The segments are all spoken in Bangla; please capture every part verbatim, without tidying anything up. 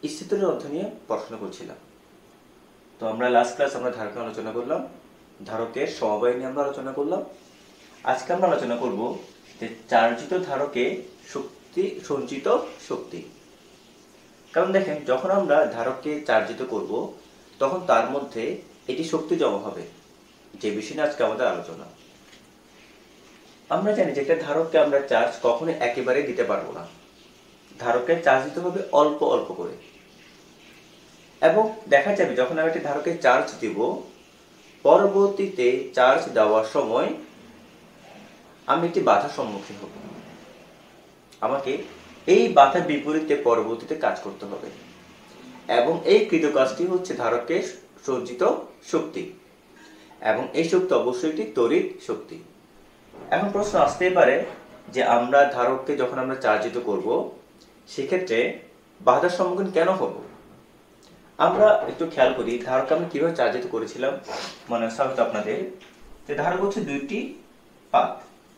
স্থিতির অধ্যয়ন নিয়ে পড়াশোনা করছিলাম। তো আমরা লাস্ট ক্লাস আমরা ধারক আলোচনা করলাম, ধারকের সমবায় নিয়ে আমরা আলোচনা করলাম। আজকে আমরা আলোচনা করব যে চার্জিত ধারকে শক্তি সঞ্চিত শক্তি। কারণ দেখেন, যখন আমরা ধারককে চার্জিত করব তখন তার মধ্যে এটি শক্তি জমা হবে, যে বিষয় নিয়ে আজকে আমাদের আলোচনা। আমরা জানি যে একটা ধারককে আমরা চার্জ কখনো একেবারে দিতে পারবো না, ধারককে চার্জ দিতে হবে অল্প অল্প করে। এবং দেখা যাবে যখন আমি একটা ধারকে চার্জ দিব, পরবর্তীতে চার্জ দেওয়ার সময় আমি একটি বাধার সম্মুখীন হব। আমাকে এই বাধার বিপরীতে পরবর্তীতে কাজ করতে হবে, এবং এই কৃত কাজটি হচ্ছে ধারকের সঞ্চিত শক্তি, এবং এই শক্তি অবশ্যই একটি তড়িৎ শক্তি। এখন প্রশ্ন আসতেই পারে যে আমরা ধারককে যখন আমরা চার্জিত করব সেক্ষেত্রে বাধার সম্মুখীন কেন হব। আমরা একটু খেয়াল করি ধারককে আমরা কিভাবে চার্জিত করেছিলাম। মনে আছে হয়তো আপনাদের যে ধারক হচ্ছে দুইটি পাত।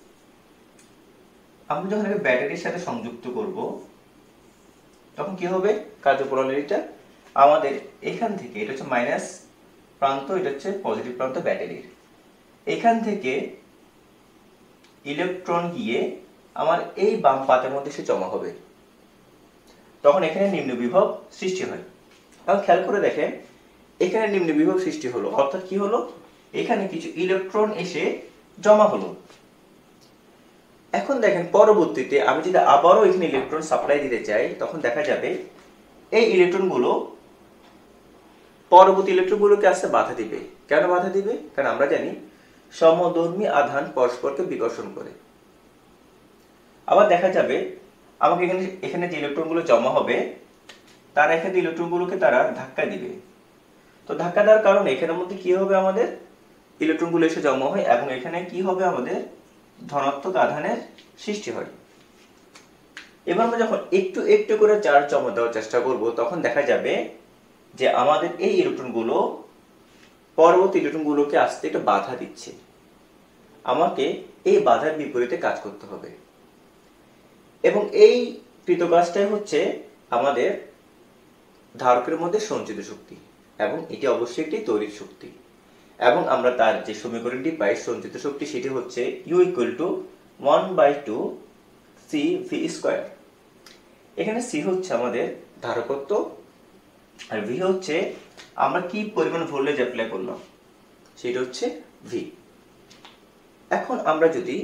আমরা যখন একটা ব্যাটারির সাথে সংযুক্ত করব তখন কি হবে, কার্যপ্রণালীটা আমাদের এখান থেকে, এটা হচ্ছে মাইনাস প্রান্ত, এটা হচ্ছে পজিটিভ প্রান্ত ব্যাটারির, এখান থেকে ইলেকট্রন গিয়ে আমার এই বাম পাতের মধ্যে এসে জমা হবে। তখন এখানে নিম্ন বিভব সৃষ্টি হয়। এখন খেয়াল করে দেখেন, এখানে নিম্ন বিভব সৃষ্টি হলো, অর্থাৎ কি হলো, এখানে কিছু ইলেকট্রন এসে জমা হলো। এখন দেখেন পরবর্তীতে আমি যদি আবারও এখানে ইলেকট্রন সাপ্লাই দিতে চাই তখন দেখা যাবে এই ইলেকট্রনগুলো পরবর্তী ইলেকট্রনগুলোকে আসতে বাধা দিবে। কেন বাধা দিবে? কারণ আমরা জানি সমধর্মী আধান পরস্পরকে বিকর্ষণ করে। আবার দেখা যাবে আমাকে এখানে এখানে যে ইলেকট্রনগুলো জমা হবে তারা এখানে ইলেকট্রনগুলোকে তারা ধাক্কা দিবে। তো ধাক্কা দেওয়ার কারণে এখানের মধ্যে কি হবে, আমাদের ইলেকট্রনগুলো এসে জমা হয়, এবং এখানে কি হবে, আমাদের ধনাত্মক আধানের সৃষ্টি হয়। এবার আমরা যখন একটু একটু করে চার্জ জমা দেওয়ার চেষ্টা করব তখন দেখা যাবে যে আমাদের এই ইলেকট্রনগুলো পরবর্তী ইলেকট্রনগুলোকে আসতে একটা বাধা দিচ্ছে। আমাকে এই বাধার বিপরীতে কাজ করতে হবে, এবং এই কৃতকাজটাই হচ্ছে আমাদের ধারকের মধ্যে সঞ্চিত শক্তি, এবং এটি অবশ্যই একটি তড়িৎ শক্তি। এবং আমরা তার যে সমীকরণটি পাই সঞ্চিত শক্তি, সেটি হচ্ছে U equal to one by two C V square. এখানে সি হচ্ছে আমাদের ধারকত্ব, আর ভি হচ্ছে আমরা কি পরিমাণ ভোল্টেজ অ্যাপ্লাই করলাম, সেটা হচ্ছে ভি। এখন আমরা যদি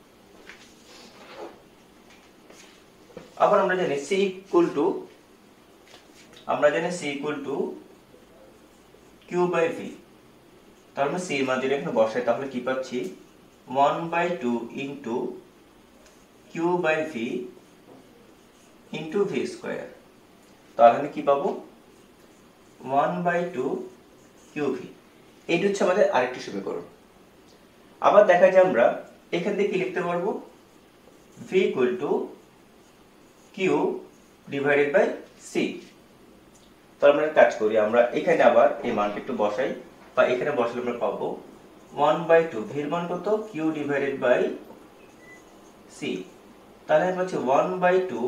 আবার আমরা জানি সি ইকুয়াল টু আমরা জানি C equal to Q by V. তাহলে আমরা সি এর মান যদি এখানে বসাই তাহলে কি পাচ্ছি, one by two into Q by V into V square. তাহলে আমি কি পাবো, one by two Q V. এইটা হচ্ছে আমাদের আরেকটি সমীকরণ। আবার দেখা যায় আমরা এখান থেকে কি লিখতে পারবো, V equal to Q divided by C. তাহলে আমরা কাজ করি, আমরা এখানে আবার এই মানটা একটু বসাই, বা এখানে বসালে আমরা পাবো ওয়ান বাই টু, ভির মান কত, কিউ ডিভাইডেড বাই সি। তাহলে আমরা পাচ্ছি one by two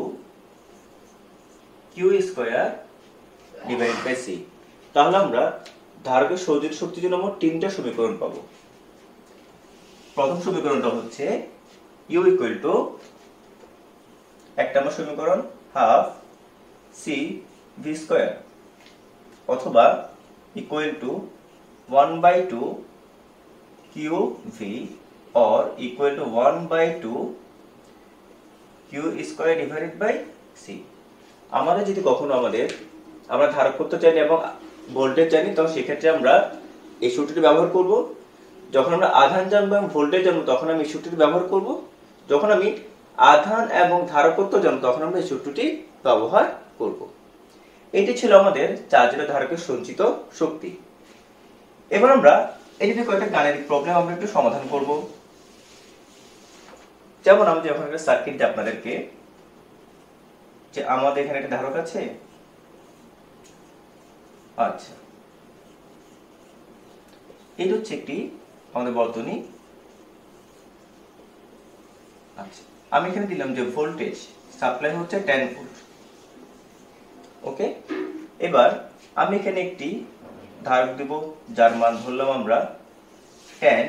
Q square divided by C. তাহলে আমরা ধারকের সঞ্চিত শক্তির জন্য আমরা তিনটা সমীকরণ পাবো। প্রথম সমীকরণটা হচ্ছে ইউ ইকুয়াল টু, এক নম্বর সমীকরণ হাফ সি ভি স্কোয়ার, অথবা equal to one by two Q V, or equal to one by two Q square divided by C. আমাদের যদি কখনো আমাদের আমরা ধারক করতে চাই এবং ভোল্টেজ জানি, তখন সেক্ষেত্রে আমরা এই সূত্রটি ব্যবহার করব। যখন আমরা আধান জানবো এবং ভোল্টেজ জানবো তখন আমি এই সূত্রটি ব্যবহার করব। যখন আমি আধান এবং ধারকত্ব জানবো তখন আমরা এই সূত্রটি ব্যবহার করব। এটি ছিল আমাদের চার্জের ধারকের সঞ্চিত শক্তি। এবার আমরা এই যে কয়েকটা গাণিতিক প্রবলেম আমরা একটু সমাধান করব। যেমন আমি যখন একটা সার্কিট দিই আপনাদেরকে, যে আমাদের এখানে একটা ধারক আছে, আচ্ছা এটা হচ্ছে একটি আমাদের বর্তনী। আচ্ছা আমি এখানে দিলাম যে ভোল্টেজ সাপ্লাই হচ্ছে টেন ভোল্ট, ওকে। এবার আমি এখানে একটি ধারক দেব যার মান ধরলাম আমরা টেন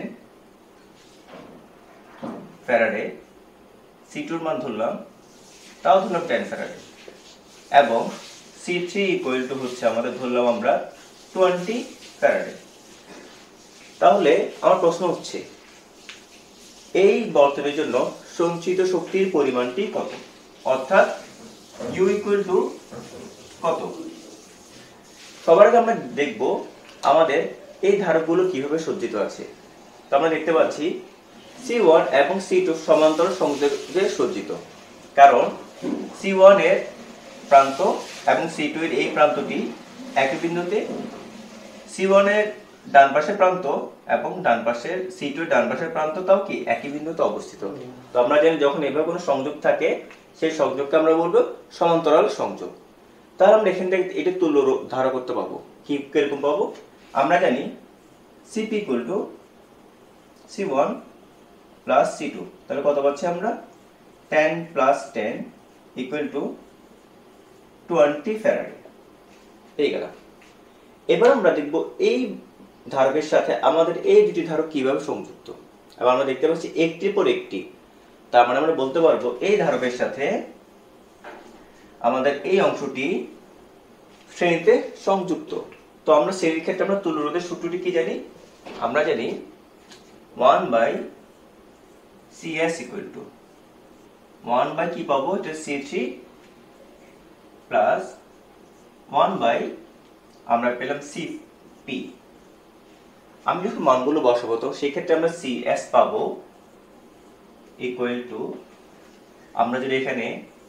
ফ্যারাডে, সি টুর মান ধরলাম তাও ধরলাম টেন ফ্যারাডে, এবং সি থ্রি ইকুয়াল টু হচ্ছে আমাদের ধরলাম আমরা টোয়েন্টি ফ্যারাডে। তাহলে আমার প্রশ্ন হচ্ছে এই বর্তনীর জন্য সঞ্চিত শক্তির পরিমাণটি কত, অর্থাৎ ইউ ইকুয়াল টু কত। সবার আগে আমরা দেখব আমাদের এই ধারকগুলো কিভাবে সজ্জিত আছে। তো আমরা দেখতে পাচ্ছি সি ওয়ান এবং সি টু সমান্তরাল সংযোগে সজ্জিত, কারণ সি ওয়ান এর প্রান্ত এবং সি টু এর এই প্রান্তটি একই বিন্দুতে, সি ওয়ান এর ডান পাশের প্রান্ত এবং ডান পাশের সি টু এর ডান পাশের প্রান্তটাও কি একই বিন্দুতে অবস্থিত। তো আমরা জানি যখন এভাবে কোনো সংযোগ থাকে সেই সংযোগকে আমরা বলবো সমান্তরাল সংযোগ। তাহলে আমরা এখান থেকে এটা তুল্য ধারকত্ব পাবো। কি কিরকম পাবো? আমরা জানি CP equal to C one plus C two, তাহলে কত পাচ্ছি আমরা ten plus ten equal to twenty Faraday. এই গেল। এবার আমরা দেখব এই ধারকের সাথে আমাদের এই দুটি ধারক কিভাবে সংযুক্ত। এবার আমরা দেখতে পাচ্ছি একটির পর একটি, তার মানে আমরা বলতে পারবো এই ধারকের সাথে আমাদের এই অংশটি শ্রেণীতে সংযুক্ত। তো আমরা শ্রেণীর ক্ষেত্রে আমরা তুল্যরোধের সূত্রটি কি জানি? আমরা জানি one by C S equal to one by কি পাবো, এটা C three plus one by আমরা পেলাম সি পি। আমি যখন মানগুলো বসাবো তো সেই ক্ষেত্রে আমরা সি এস পাবো ইকুয়াল টু, আমরা যদি এখানে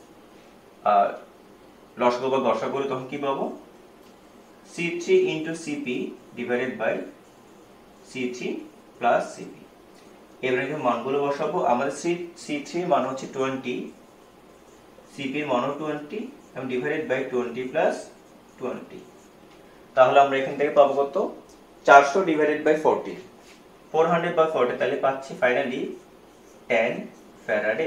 লসাগু বা গসাগু করি তখন কি পাবো, C three into CP divided by C three plus CP. এবারে যখন মানগুলো বসাবো আমাদের সি সি থ্রি মান হচ্ছে টোয়েন্টি, সিপি এর মান টোয়েন্টি এবং divided by twenty plus twenty. তাহলে আমরা এখান থেকে পাবো কত, চারশো divided by forty, four hundred by forty, তাহলে পাচ্ছি ফাইনালি টেন ফ্যারাডে।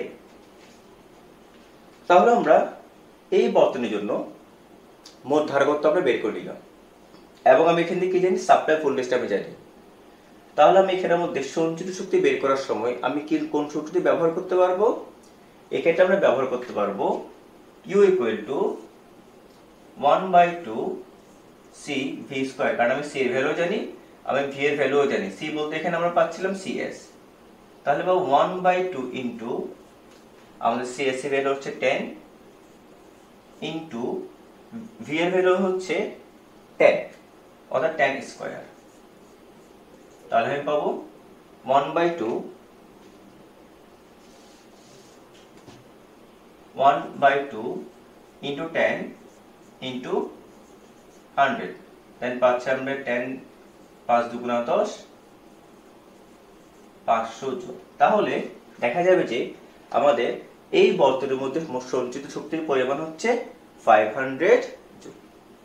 তাহলে আমরা এই বর্তনীর জন্য মোট ধারকত্ব আমরা বের করে নিলাম, এবং আমি এখান থেকে কি জানি, সাপ্লাই ভোল্টেজটা আমি জানি। তাহলে আমি এখানের মধ্যে সঞ্চিত শক্তি বের করার সময় আমি কি কোন সূত্রটি ব্যবহার করতে পারবো? এক্ষেত্রে আমরা ব্যবহার করতে পারবো U equal to one by two C V square, কারণ আমি সি এর ভ্যালু জানি, আমি ভি এর ভ্যালুও জানি। সি বলতে এখানে আমরা পাচ্ছিলাম সি এস, তাহলে বা ওয়ান বাই টু ইন্টু আমাদের সি এস এর ভ্যালু হচ্ছে টেন ইন্টু ভি এর ভ্যালু হচ্ছে টেন, অর্থাৎ টেন স্কয়ার। তাহলে আমি পাবো one by two one by two into ten into hundred, then পাচ্ছি আমরা টেন পাঁচ দুগুণা দশ, পাঁচশো জুল। তাহলে দেখা যাবে যে আমাদের এই বর্তনীর মধ্যে সঞ্চিত শক্তির পরিমাণ হচ্ছে ফাইভ হান্ড্রেড জুল।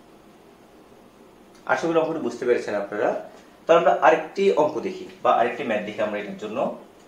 আশা করি অঙ্কটি বুঝতে পেরেছেন আপনারা। তাহলে আমরা আরেকটি অঙ্ক দেখি বা আরেকটি ম্যাথ দেখি আমরা এটার জন্য।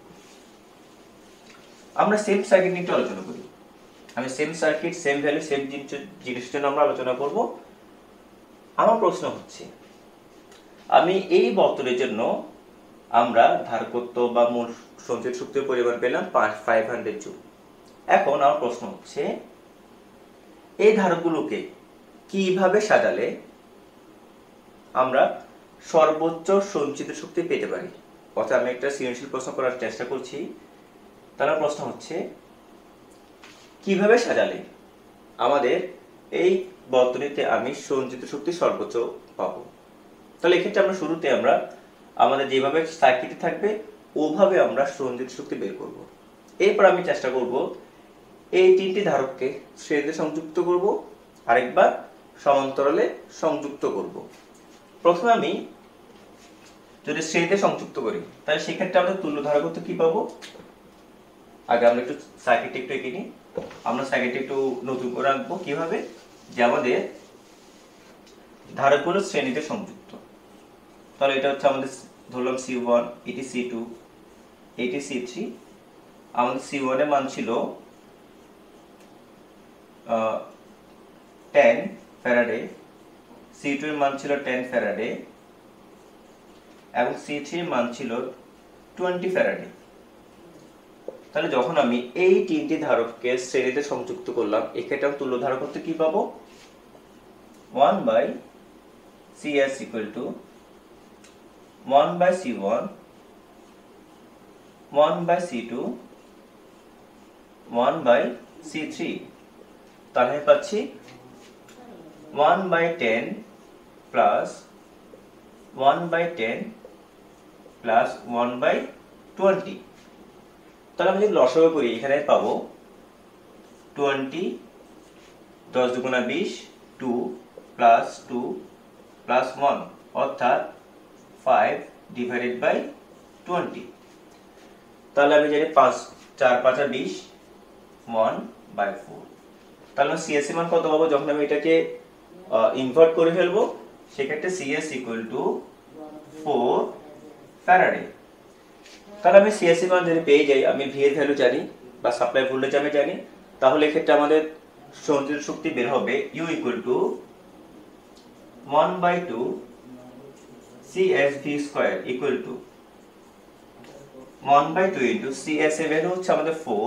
আমরা সেম সার্কিট নিয়ে আলোচনা করি। আমি same circuit same value same জিনিসের জন্য আমরা আলোচনা করব। আমার প্রশ্ন হচ্ছে আমি এই বর্তনীর জন্য আমরা ধারকত্ব বা মোট সঞ্চিত শক্তির পরিমাণ পেলাম ফাইভ হান্ড্রেড জুল। এখন আমার প্রশ্ন হচ্ছে এই ধারকগুলোকে কিভাবে সাজালে আমরা সর্বোচ্চ সঞ্চিত শক্তি পেতে পারি। অর্থাৎ আমি একটা সৃজনশীল প্রশ্ন করার চেষ্টা করছি। তাহলে প্রশ্ন হচ্ছে কিভাবে সাজালে আমাদের এই বর্তনীতে আমি সঞ্চিত শক্তি সর্বোচ্চ পাবো। তাহলে এক্ষেত্রে আমরা শুরুতে আমরা আমাদের যেভাবে সার্কিটে থাকবে ওভাবে আমরা সঞ্চিত শক্তি বের করব। এরপর আমি চেষ্টা করব এই তিনটি ধারককে শ্রেণীতে সংযুক্ত করব, আরেকবার সমান্তরালে সংযুক্ত করব। প্রথমে আমি যদি শ্রেণীতে সংযুক্ত করি তাহলে সেক্ষেত্রে আমরা তুল্য ধারকত্ব কি পাবো। আগে আমরা একটু সার্কিট একটু এঁকে নিই। আমরা সার্কিট একটু নতুন করে আঁকবো কিভাবে, যে আমাদের ধারকগুলো শ্রেণীতে সংযুক্ত। তাহলে এটা হচ্ছে আমাদের ধরলাম সি ওয়ান, এটি সি টু, এটি সি থ্রি। আমাদের সি ওয়ান এর মান ছিল টেন ফ্যারাডে সি টু এর মান ছিল টেন ফ্যারাডে এবং সি থ্রি এর মান ছিল টোয়েন্টি ফ্যারাডে। তাহলে যখন আমি এই তিনটি ধারককে শ্রেণীতে সংযুক্ত করলাম, এক্ষেত্রে আমি তুল্য ধারকত্ব কি পাবো? One by CS equal to one by C one, one by C two, one by C three. তাহলে পাচ্ছি one by ten plus one by ten plus one by twenty. তাহলে আমি যদি লসাগু করি এখানে পাবো টোয়েন্টি, দশ দুগুণা বিশ, two plus two plus one, অর্থাৎ ফাইভ ডিভাইডেড বাই টোয়েন্টি। তাহলে আমি জানি পাঁচ চার পাঁচা বিশ, ওয়ান বাই ফোর। তাহলে সিএসসি মান কত পাবো? যখন আমি এটাকে ইনভার্ট করে ফেলবো সেক্ষেত্রে CS equal to four faraday. তাহলে আমি সিএসসি মান যদি পেয়ে যাই, আমি ভি এর ভ্যালু জানি বা সাপ্লাই ভোল্টেজ আমি জানি, তাহলে এক্ষেত্রে আমাদের সঞ্চিত শক্তি বের হবে U equal to one by two CS V square equal to one by two into CS এর ভ্যালু হচ্ছে আমাদের ফোর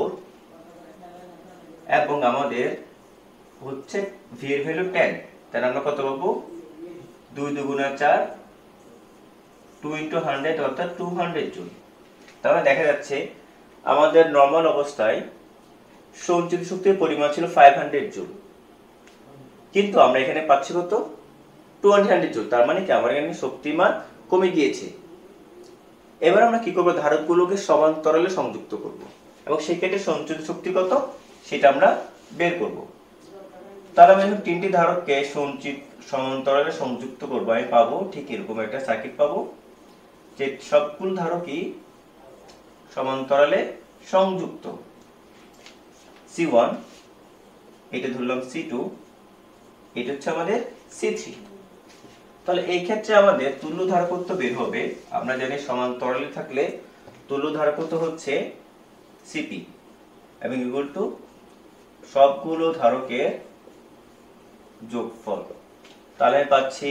এবং আমাদের হচ্ছে ভি এর ভ্যালু টেন। তাহলে আমরা কত পাবো? দুই দুগুণা চার, টু ইন্টু হান্ড্রেড অর্থাৎ টু হান্ড্রেড জুল। তাহলে দেখা যাচ্ছে আমাদের নর্মাল অবস্থায় সঞ্চিত শক্তির পরিমাণ ছিল ফাইভ হান্ড্রেড জুল, কিন্তু আমরা এখানে পাচ্ছি কত? Twenty hundred joule. তার মানে কি আমার এখানে শক্তির মান কমে গিয়েছে। এবার আমরা কি করবো? ধারকগুলোকে সমান্তরালে সংযুক্ত করব এবং সেই ক্ষেত্রে সঞ্চিত শক্তি কত সেটা আমরা বের করব। তাহলে আমি যখন তিনটি ধারককে সঞ্চিত সমান্তরালে সংযুক্ত করবো, আমি পাবো ঠিক এরকম একটা সার্কিট পাবো যে সবগুলো ধারকই সমান্তরালে সংযুক্ত। সি ওয়ান, এটা ধরলাম সি টু, এটা হচ্ছে আমাদের সি থ্রি। তাহলে এই ক্ষেত্রে আমাদের তুল্য ধারকত্ব বের হবে। আমরা জানি সমান্তরালে থাকলে তুল্য ধারকত্ব হচ্ছে সিপি এবং ইকুয়াল টু সবগুলো ধারকের যোগফল। তাহলে পাচ্ছি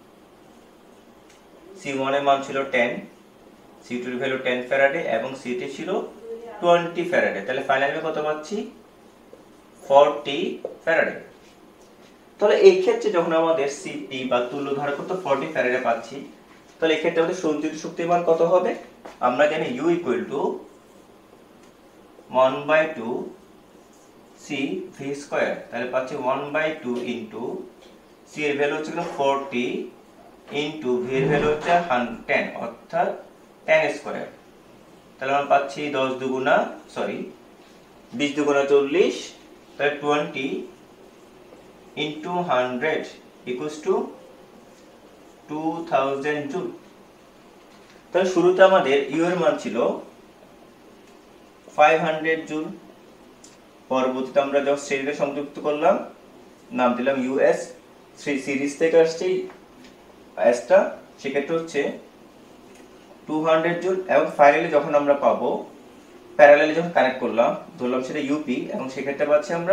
সি ওয়ান এর মান ছিল টেন, সি টু এর ভ্যালু টেন ফ্যারাডে এবং সি থ্রি ছিল টোয়েন্টি ফ্যারাডে। তাহলে ফাইনালি কত পাচ্ছি? Forty faraday. তাহলে এই ক্ষেত্রে যখন আমাদের সিপি বা তুল্য ধারকত্ব ফর্টি ফ্যারাডে পাচ্ছি, তাহলে এই ক্ষেত্রে আমাদের সঞ্চিত শক্তির মান কত হবে? আমরা জানি U equal to one by two C V square. তাহলে পাচ্ছি one by two into C এর ভ্যালু হচ্ছে ফর্টি ইন্টু ভি এর ভ্যালু হচ্ছে টেন অর্থাৎ টেন স্কয়ার। তাহলে আমরা পাচ্ছি দশ দুগুণা সরি বিশ দুগুণা চল্লিশ, তাহলে twenty into hundred equals to two thousand joule. তাহলে শুরুতে আমাদের ইউ এর মান ছিল ফাইভ হান্ড্রেড জুল, পরবর্তীতে আমরা যখন শ্রেণীতে সংযুক্ত করলাম নাম দিলাম ইউএস, সিরিজ থেকে আসছে এসটা, সেক্ষেত্রে হচ্ছে টু হান্ড্রেড জুল এবং ফাইনালি যখন আমরা পাবো প্যারালালি যখন কানেক্ট করলাম ধরলাম সেটা ইউপি এবং সেক্ষেত্রে পাচ্ছি আমরা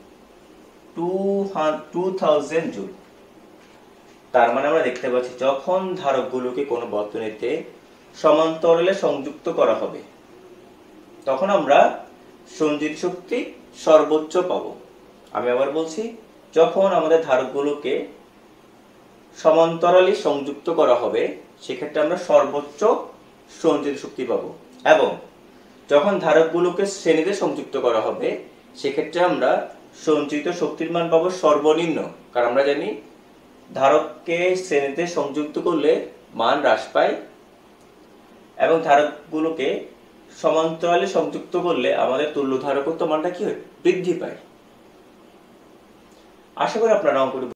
টু থাউজেন্ড জুল। তার মানে আমরা দেখতে পাচ্ছি যখন ধারকগুলোকে কোনো বর্তনীতে সমান্তরালে সংযুক্ত করা হবে তখন আমরা সঞ্চিত শক্তি সর্বোচ্চ পাবো। আমি আবার বলছি, যখন আমাদের ধারকগুলোকে সমান্তরালে সংযুক্ত করা হবে সেক্ষেত্রে আমরা সর্বোচ্চ সঞ্চিত শক্তি পাবো এবং যখন ধারকগুলোকে শ্রেণীতে সংযুক্ত করা হবে সেক্ষেত্রে আমরা সঞ্চিত শক্তির মান পাবো সর্বনিম্ন। কারণ আমরা জানি ধারককে শ্রেণীতে সংযুক্ত করলে মান হ্রাস পায় এবং ধারকগুলোকে সমান্তরালে সংযুক্ত করলে আমাদের তুল্য ধারকত্ব মানটা কি হয়? বৃদ্ধি পায়। আশা করি আপনারা অঙ্কটি